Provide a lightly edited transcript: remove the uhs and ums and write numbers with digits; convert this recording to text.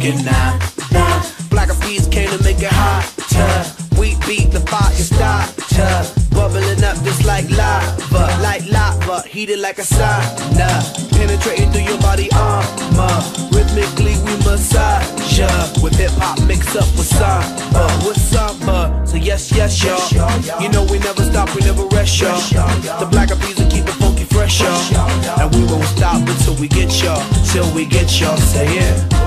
get nah. Black Eyed Peas came to make it hotter. We beat the fire starter, bubbling up just like lava, heated like a sauna, penetrating through your body armor. Rhythmically we massage ya, with hip hop mixed up with samba. So yes, y'all. You know we never stop, we never rest, y'all. The Black Eyed Peas will keep it funky fresh, y'all. And we won't stop until we get y'all, till we get y'all. Say yeah.